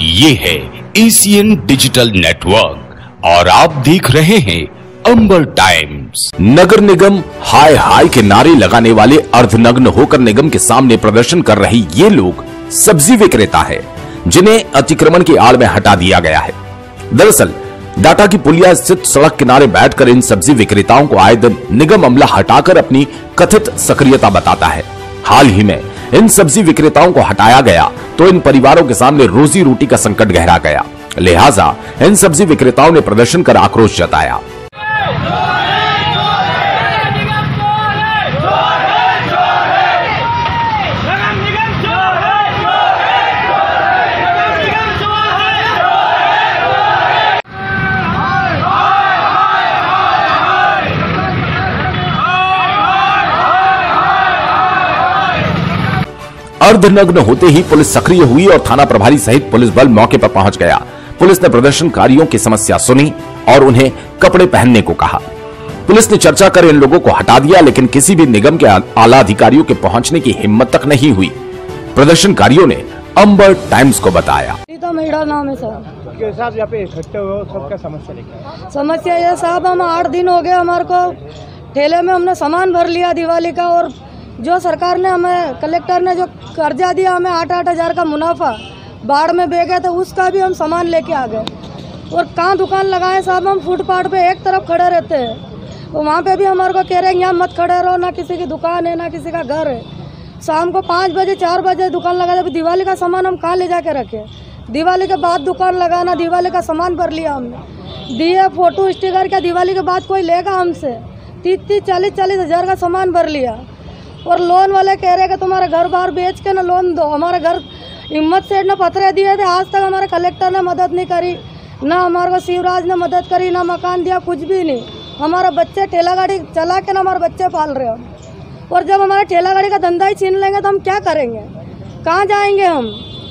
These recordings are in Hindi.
ये है एशियन डिजिटल नेटवर्क और आप देख रहे हैं अंबर टाइम्स। नगर निगम हाय हाय के नारे लगाने वाले अर्धनग्न होकर निगम के सामने प्रदर्शन कर रहे ये लोग सब्जी विक्रेता है, जिन्हें अतिक्रमण की आड़ में हटा दिया गया है। दरअसल डाटा की पुलिया स्थित सड़क किनारे बैठकर इन सब्जी विक्रेताओं को आए दिन निगम अमला हटाकर अपनी कथित सक्रियता बताता है। हाल ही में इन सब्जी विक्रेताओं को हटाया गया तो इन परिवारों के सामने रोजी रोटी का संकट गहरा गया, लिहाजा इन सब्जी विक्रेताओं ने प्रदर्शन कर आक्रोश जताया। अर्धनग्न होते ही पुलिस सक्रिय हुई और थाना प्रभारी सहित पुलिस बल मौके पर पहुंच गया। पुलिस ने प्रदर्शनकारियों की समस्या सुनी और उन्हें कपड़े पहनने को कहा। पुलिस ने चर्चा कर इन लोगों को हटा दिया, लेकिन किसी भी निगम के आला अधिकारियों के पहुंचने की हिम्मत तक नहीं हुई। प्रदर्शनकारियों ने अंबर टाइम्स को बताया। मेरा नाम है सर। यहाँ पे इकट्ठे हुए हो, सबका समस्या लेकर? समस्या ये साहब, हम 8 दिन हो गए हमारे को ठेले में हमने सामान भर लिया दिवाली का, और जो सरकार ने हमें, कलेक्टर ने जो कर्जा दिया हमें 8-8 हजार का मुनाफा बाढ़ में बह गया, तो उसका भी हम सामान लेके आ गए। और कहाँ दुकान लगाए साहब, हम फुटपाथ पे एक तरफ खड़े रहते हैं, तो वहाँ पे भी हमारे को कह रहे हैं यहाँ मत खड़े रहो, ना किसी की दुकान है ना किसी का घर है। शाम को 5 बजे 4 बजे दुकान लगा दे, दिवाली का सामान हम कहाँ ले जाके रखे? दिवाली के बाद दुकान लगाना, दिवाली का सामान भर लिया हमने, दिए फोटो स्टिकर क्या दिवाली के बाद कोई लेगा हमसे? 30-40 हजार का सामान भर लिया। और लोन वाले कह रहे कि तुम्हारा घर बाहर बेच के ना लोन दो। हमारे घर हिम्मत सेठ ने पत्र दिए थे, आज तक हमारे कलेक्टर ने मदद नहीं करी, ना हमारे को शिवराज ने मदद करी, ना मकान दिया, कुछ भी नहीं। हमारे बच्चे ठेला गाड़ी चला के ना हमारे बच्चे पाल रहे हो, और जब हमारे ठेला गाड़ी का धंधा ही छीन लेंगे तो हम क्या करेंगे? कहाँ जाएंगे हम?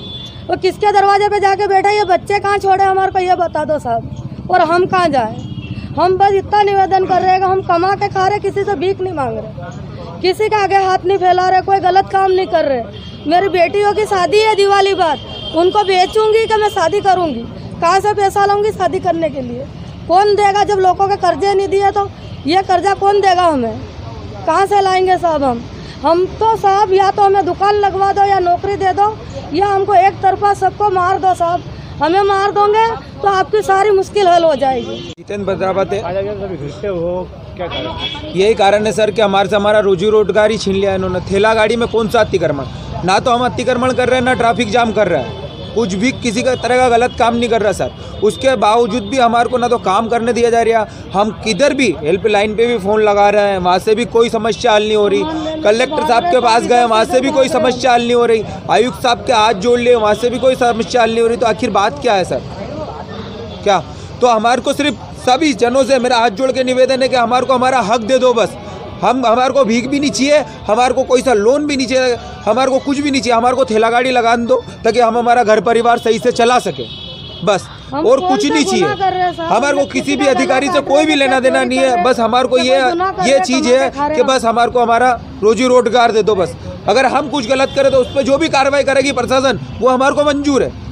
और किसके दरवाजे पे जाके बैठे? ये बच्चे कहाँ छोड़े हमारे को, ये बता दो साहब। और हम कहाँ जाए? हम बस इतना निवेदन कर रहे हैं कि हम कमा के खा रहे, किसी से भीख नहीं मांग रहे, किसी के आगे हाथ नहीं फैला रहे, कोई गलत काम नहीं कर रहे। मेरी बेटियों की शादी है दिवाली बाद, उनको बेचूंगी कि मैं शादी करूंगी? कहाँ से पैसा लाऊंगी शादी करने के लिए? कौन देगा? जब लोगों के कर्जे नहीं दिए तो ये कर्जा कौन देगा हमें? कहाँ से लाएंगे साहब हम तो साहब, या तो हमें दुकान लगवा दो या नौकरी दे दो, या हमको एक तरफा सबको मार दो साहब। हमें मार दोगे तो आपकी सारी मुश्किल हल हो जाएगी। जितेंद्र बद्रावत है। क्या कारण? यही कारण है सर कि हमारे से हमारा रोजी रोजगार ही छीन लिया इन्होंने। ठेला गाड़ी में कौन सा अतिक्रमण? ना तो हम अतिक्रमण कर रहे हैं, ना ट्रैफिक जाम कर रहे हैं, कुछ भी किसी का तरह का गलत काम नहीं कर रहा सर। उसके बावजूद भी हमारे को ना तो काम करने दिया जा रहा, हम किधर भी हेल्पलाइन पे भी फ़ोन लगा रहे हैं, वहाँ से भी कोई समस्या हल नहीं हो रही। कलेक्टर साहब के पास गए, वहाँ से भी कोई समस्या हल नहीं हो रही। आयुक्त साहब के हाथ जोड़ लिए, वहाँ से भी कोई समस्या हल नहीं हो रही। तो आखिर बात क्या है सर? क्या तो हमारे को सिर्फ सभी जनों से मेरा हाथ जोड़ के निवेदन है कि हमारे को हमारा हक दे दो बस। हमारे को भीख भी नहीं चाहिए, हमारे को कोई सा लोन भी नहीं चाहिए, हमारे को कुछ भी नहीं चाहिए। हमारे को ठेला गाड़ी लगा दो ताकि हम हमारा घर परिवार सही से चला सके, बस। और कुछ नहीं चाहिए हमारे को, किसी भी अधिकारी से कोई भी लेना देना नहीं है। बस हमारे को ये चीज़ है कि बस हमारे को हमारा रोजी रोजगार दे दो बस। अगर हम कुछ गलत करें तो उस पर जो भी कार्रवाई करेगी प्रशासन, वो हमारे को मंजूर है।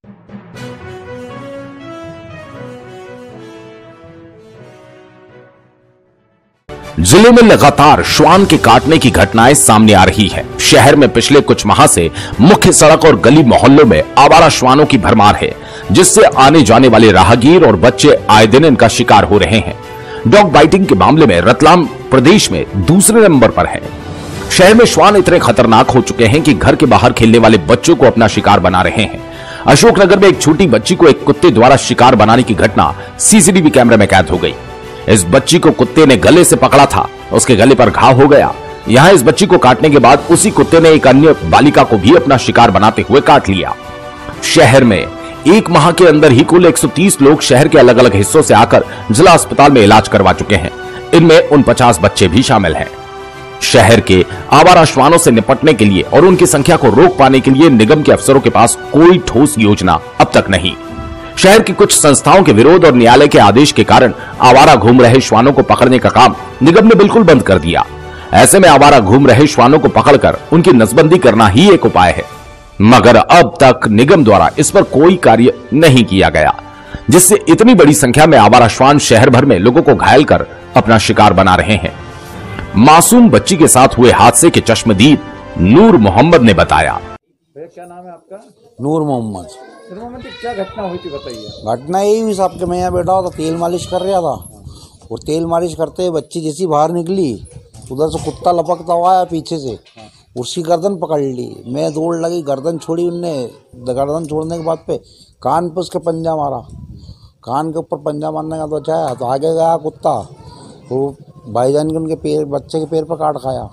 जिले में लगातार श्वान के काटने की घटनाएं सामने आ रही है। शहर में पिछले कुछ माह से मुख्य सड़क और गली मोहल्लों में आवारा श्वानों की भरमार है, जिससे आने जाने वाले राहगीर और बच्चे आए दिन इनका शिकार हो रहे हैं। डॉग बाइटिंग के मामले में रतलाम प्रदेश में दूसरे नंबर पर है। शहर में श्वान इतने खतरनाक हो चुके हैं कि घर के बाहर खेलने वाले बच्चों को अपना शिकार बना रहे हैं। अशोकनगर में एक छोटी बच्ची को एक कुत्ते द्वारा शिकार बनाने की घटना सीसीटीवी कैमरे में कैद हो गई। इस बच्ची को कुत्ते ने गले से पकड़ा था, उसके गले पर घाव हो गया। यहां इस बच्ची को काटने के बाद उसी कुत्ते ने एक अन्य बालिका को भी अपना शिकार बनाते हुए काट लिया। शहर में 1 माह के अंदर ही कुल 130 लोग शहर के अलग अलग हिस्सों से आकर जिला अस्पताल में इलाज करवा चुके हैं। इनमें 49 बच्चे भी शामिल हैं। शहर के आवारा श्वानों से निपटने के लिए और उनकी संख्या को रोक पाने के लिए निगम के अफसरों के पास कोई ठोस योजना अब तक नहीं। शहर की कुछ संस्थाओं के विरोध और न्यायालय के आदेश के कारण आवारा घूम रहे श्वानों को पकड़ने का काम निगम ने बिल्कुल बंद कर दिया। ऐसे में आवारा घूम रहे श्वानों को पकड़कर उनकी नसबंदी करना ही एक उपाय है। मगर अब तक निगम द्वारा इस पर कोई कार्य नहीं किया गया, जिससे इतनी बड़ी संख्या में आवारा श्वान शहर भर में लोगों को घायल कर अपना शिकार बना रहे हैं। मासूम बच्ची के साथ हुए हादसे के चश्मदीद नूर मोहम्मद ने बताया। क्या नाम है आपका? नूर मोहम्मद। क्या घटना हुई थी बताइए। घटना यही हुई साहब कि मैं यहाँ बैठा था, तेल मालिश कर रहा था और तेल मालिश करते बच्ची जैसी बाहर निकली, उधर से कुत्ता लपकता हुआ आया पीछे से, उसकी गर्दन पकड़ ली। मैं दौड़ लगी, गर्दन छोड़ी उनने। गर्दन छोड़ने के बाद पे कान पे उसके पंजा मारा, कान के ऊपर पंजा मारने का तो चाहे तो आगे गया कुत्ता, वो भाईजान के उनके पैर, बच्चे के पैर पर काट खाया।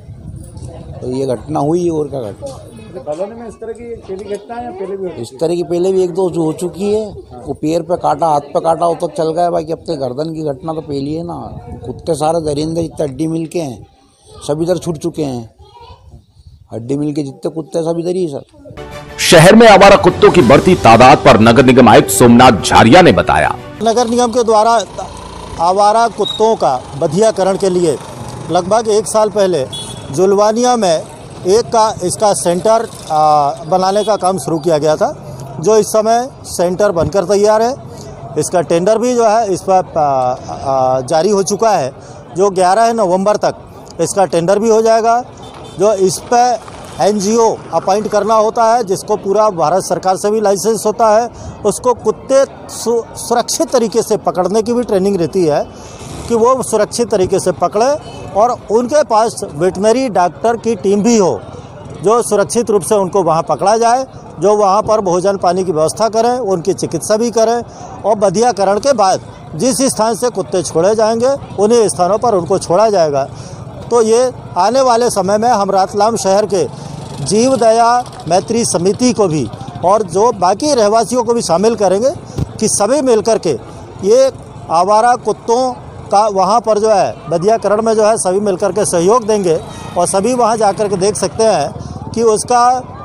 तो ये घटना हुई। और क्या घटना कॉलोनी में इस तरह की पहली घटना है या पहले भी? इस तरह की पहले भी एक दो हो चुकी है। वो पैर पे काटा, हाथ पे काटा, वो तक चल गया। बाकी अब तक गर्दन की घटना तो पहली है ना। कुत्ते सारे दरिंदे जितने हड्डी मिल के हैं सब इधर छूट चुके हैं। हड्डी मिल के जितने कुत्ते सब इधर ही सर। शहर में आवारा कुत्तों की बढ़ती तादाद पर नगर निगम आयुक्त सोमनाथ झारिया ने बताया, नगर निगम के द्वारा आवारा कुत्तों का बधियाकरण के लिए लगभग 1 साल पहले जुलवानिया में इसका सेंटर बनाने का काम शुरू किया गया था, जो इस समय सेंटर बनकर तैयार है। इसका टेंडर भी जो है इस पर जारी हो चुका है, जो 11 नवंबर तक इसका टेंडर भी हो जाएगा। जो इस पर NGO अपॉइंट करना होता है, जिसको पूरा भारत सरकार से भी लाइसेंस होता है, उसको कुत्ते सुरक्षित तरीके से पकड़ने की भी ट्रेनिंग रहती है कि वो सुरक्षित तरीके से पकड़े, और उनके पास वेटनरी डॉक्टर की टीम भी हो जो सुरक्षित रूप से उनको वहाँ पकड़ा जाए, जो वहाँ पर भोजन पानी की व्यवस्था करें, उनकी चिकित्सा भी करें, और बधियाकरण के बाद जिस स्थान से कुत्ते छोड़े जाएंगे उन्हीं स्थानों पर उनको छोड़ा जाएगा। तो ये आने वाले समय में हम रतलाम शहर के जीव दया मैत्री समिति को भी और जो बाकी रहवासियों को भी शामिल करेंगे कि सभी मिलकर के ये आवारा कुत्तों का वहाँ पर जो है बधियाकरण में जो है सभी मिलकर के सहयोग देंगे, और सभी वहाँ जाकर के देख सकते हैं कि उसका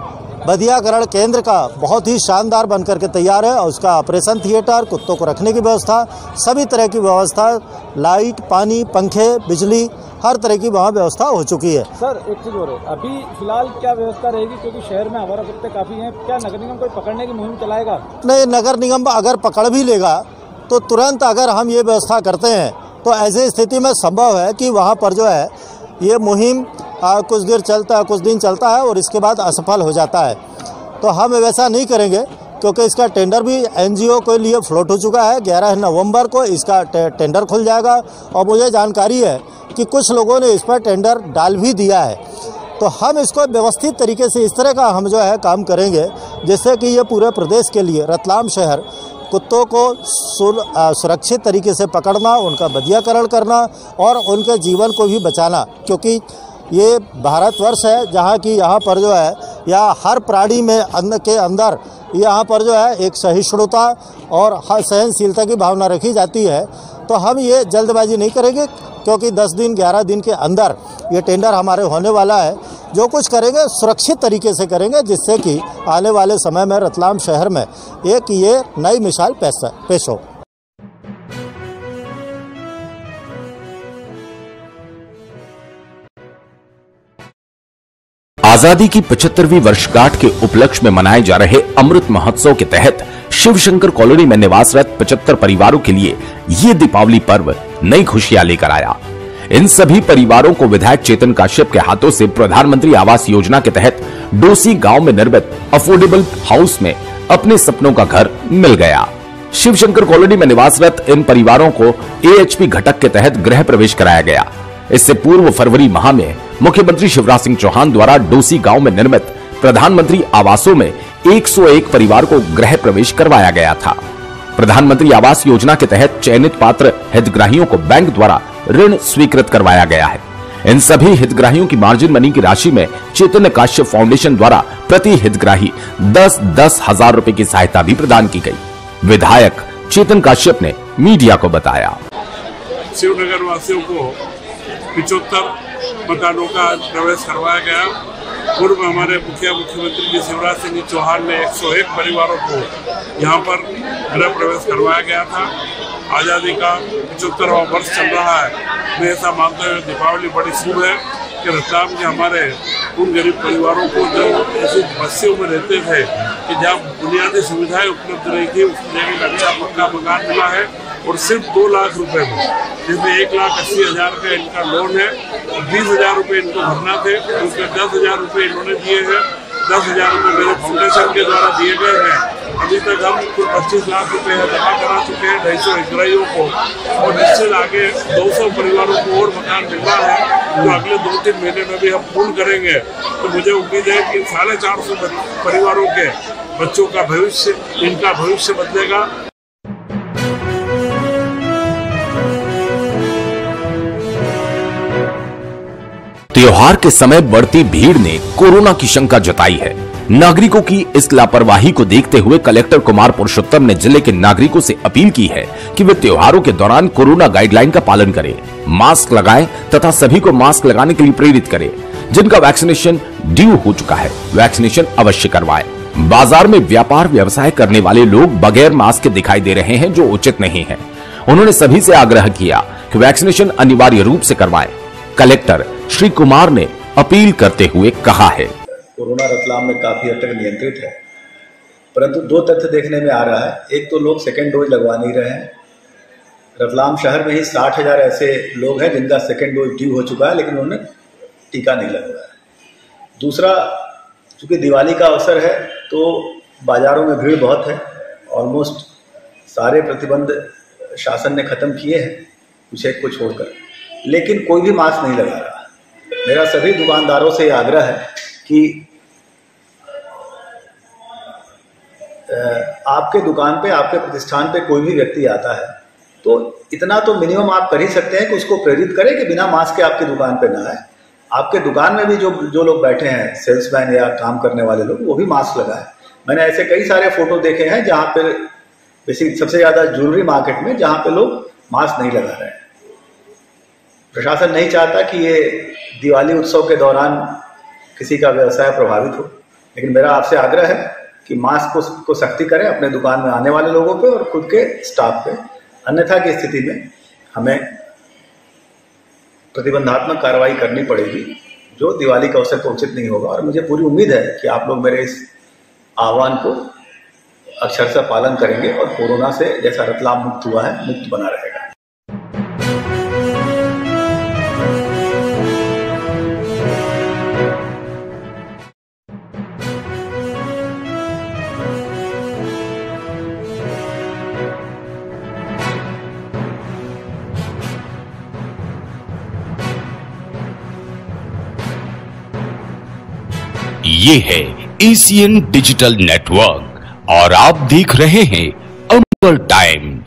बधियाकरण केंद्र का बहुत ही शानदार बनकर के तैयार है। और उसका ऑपरेशन थिएटर, कुत्तों को रखने की व्यवस्था, सभी तरह की व्यवस्था, लाइट, पानी, पंखे, बिजली, हर तरह की वहाँ व्यवस्था हो चुकी है। सर एक चीज़ और है, अभी फिलहाल क्या व्यवस्था रहेगी, क्योंकि शहर में आवारा कुत्ते काफ़ी हैं, क्या नगर निगम कोई पकड़ने की मुहिम चलाएगा? नहीं, नगर निगम अगर पकड़ भी लेगा तो तुरंत अगर हम ये व्यवस्था करते हैं तो ऐसी स्थिति में संभव है कि वहाँ पर जो है ये मुहिम कुछ दिन चलता है और इसके बाद असफल हो जाता है। तो हम वैसा नहीं करेंगे, क्योंकि इसका टेंडर भी NGO के लिए फ्लोट हो चुका है। 11 नवंबर को इसका टेंडर खुल जाएगा, और मुझे जानकारी है कि कुछ लोगों ने इस पर टेंडर डाल भी दिया है। तो हम इसको व्यवस्थित तरीके से इस तरह का हम जो है काम करेंगे, जिससे कि ये पूरे प्रदेश के लिए रतलाम शहर कुत्तों को सुरक्षित तरीके से पकड़ना, उनका बधियाकरण करना और उनके जीवन को भी बचाना, क्योंकि ये भारतवर्ष है जहाँ की यहाँ पर जो है या हर प्राणी में अन्न के अंदर यहाँ पर जो है एक सहिष्णुता और सहनशीलता की भावना रखी जाती है। तो हम ये जल्दबाजी नहीं करेंगे, क्योंकि 10 दिन 11 दिन के अंदर ये टेंडर हमारे होने वाला है। जो कुछ करेंगे सुरक्षित तरीके से करेंगे, जिससे कि आने वाले समय में रतलाम शहर में एक ये नई मिसाल पेश हो। आजादी की 75वीं वर्षगांठ के उपलक्ष्य में मनाए जा रहे अमृत महोत्सव के तहत शिवशंकर कॉलोनी में निवासरत 75 परिवारों के लिए ये दीपावली पर्व नई खुशियां लेकर आया। इन सभी परिवारों को विधायक चेतन काश्यप के हाथों से प्रधानमंत्री आवास योजना के तहत डोसी गांव में निर्मित अफोर्डेबल हाउस में अपने सपनों का घर मिल गया। शिवशंकर कॉलोनी में निवासरत इन परिवारों को AHP घटक के तहत गृह प्रवेश कराया गया। इससे पूर्व फरवरी माह में मुख्यमंत्री शिवराज सिंह चौहान द्वारा डोसी गांव में निर्मित प्रधानमंत्री आवासों में 101 परिवार को गृह प्रवेश करवाया गया था। प्रधानमंत्री आवास योजना के तहत चयनित पात्र हितग्राहियों को बैंक द्वारा ऋण स्वीकृत करवाया गया है। इन सभी हितग्राहियों की मार्जिन मनी की राशि में चैतन्य काश्यप फाउंडेशन द्वारा प्रति हितग्राही 10-10 हजार रुपए की सहायता भी प्रदान की गई। विधायक चेतन काश्यप ने मीडिया को बताया, शिवनगर वासियों को 75 मकानों का प्रवेश करवाया गया। पूर्व हमारे मुख्यमंत्री जी शिवराज सिंह चौहान ने 101 परिवारों को यहाँ पर गृह प्रवेश करवाया गया था। आज़ादी का 75वां वर्ष चल रहा है। मैं ऐसा मानते हुए दीपावली बड़ी शुभ है कि रतलाम के हमारे उन गरीब परिवारों को जो ऐसी बस्तियों में रहते थे कि जहाँ बुनियादी सुविधाएं उपलब्ध रही थी, उस जगह का अच्छा पक्का मकान मिला है और सिर्फ 2 लाख रुपए में, जिसमें 1,80,000 का इनका लोन है, 20,000 रुपये इनको भरना थे, उसमें 10,000 रुपये इन्होंने दिए हैं, 10,000 रुपये मेरे फाउंडेशन के द्वारा दिए गए हैं। अभी तक हम कुल 25 लाख रुपए जमा करा चुके हैं 250 हितग्राहियों को, और निश्चित आगे 200 परिवारों को और मकान मिलना है, जो अगले 2-3 महीने में भी हम पूर्ण करेंगे। तो मुझे उम्मीद है कि 450 परिवारों के बच्चों का भविष्य, इनका भविष्य बदलेगा। त्योहार के समय बढ़ती भीड़ ने कोरोना की शंका जताई है। नागरिकों की इस लापरवाही को देखते हुए कलेक्टर कुमार पुरुषोत्तम ने जिले के नागरिकों से अपील की है कि वे त्योहारों के दौरान कोरोना गाइडलाइन का पालन करें, मास्क लगाएं तथा सभी को मास्क लगाने के लिए प्रेरित करें। जिनका वैक्सीनेशन ड्यू हो चुका है, वैक्सीनेशन अवश्य करवाएं। बाजार में व्यापार व्यवसाय करने वाले लोग बगैर मास्क के दिखाई दे रहे हैं, जो उचित नहीं है। उन्होंने सभी से आग्रह किया कि वैक्सीनेशन अनिवार्य रूप से करवाएं। कलेक्टर श्री कुमार ने अपील करते हुए कहा है, कोरोना रतलाम में काफी हद तक नियंत्रित है, परंतु 2 तथ्य देखने में आ रहा है। एक तो लोग सेकेंड डोज लगवा नहीं रहे हैं। रतलाम शहर में ही 60,000 ऐसे लोग हैं जिनका सेकेंड डोज ड्यू हो चुका है, लेकिन उन्होंने टीका नहीं लगवाया। दूसरा, चूंकि दिवाली का अवसर है तो बाजारों में भीड़ बहुत है। ऑलमोस्ट सारे प्रतिबंध शासन ने खत्म किए हैं, कुछ एक को छोड़कर, लेकिन कोई भी मास्क नहीं लगा रहा। मेरा सभी दुकानदारों से आग्रह है कि आपके दुकान पे, आपके प्रतिष्ठान पे कोई भी व्यक्ति आता है तो इतना तो मिनिमम आप कर ही सकते हैं कि उसको प्रेरित करें कि बिना मास्क के आपकी दुकान पे ना आए। आपके दुकान में भी जो लोग बैठे हैं, सेल्समैन या काम करने वाले लोग, वो भी मास्क लगाएं। मैंने ऐसे कई सारे फोटो देखे हैं जहाँ पे बेसिक सबसे ज्यादा ज्वेलरी मार्केट में, जहाँ पे लोग मास्क नहीं लगा रहे हैं। प्रशासन नहीं चाहता कि ये दिवाली उत्सव के दौरान किसी का व्यवसाय प्रभावित हो, लेकिन मेरा आपसे आग्रह है कि मास्क को सख्ती करें अपने दुकान में आने वाले लोगों पे और खुद के स्टाफ पे। अन्यथा की स्थिति में हमें प्रतिबंधात्मक कार्रवाई करनी पड़ेगी, जो दिवाली के अवसर पर उचित नहीं होगा। और मुझे पूरी उम्मीद है कि आप लोग मेरे इस आह्वान को अक्षरशः पालन करेंगे और कोरोना से, जैसा रतलाम मुक्त हुआ है, मुक्त बना रहेगा। ये है एशियन डिजिटल नेटवर्क और आप देख रहे हैं अंबर टाइम्स।